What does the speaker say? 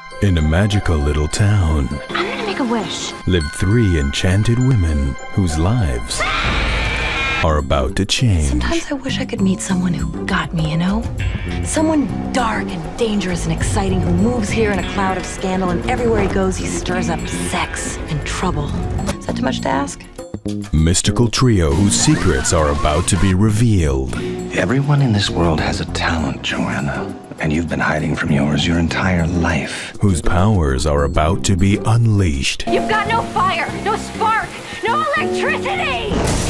In a magical little town I'm gonna make a wish. lived three enchanted women whose lives are about to change. Sometimes I wish I could meet someone who got me, you know? Someone dark and dangerous and exciting who moves here in a cloud of scandal, and everywhere he goes he stirs up sex and trouble. Is that too much to ask? Mystical trio whose secrets are about to be revealed. Everyone in this world has a talent, Joanna, and you've been hiding from yours your entire life. Whose powers are about to be unleashed. You've got no fire, no spark, no electricity!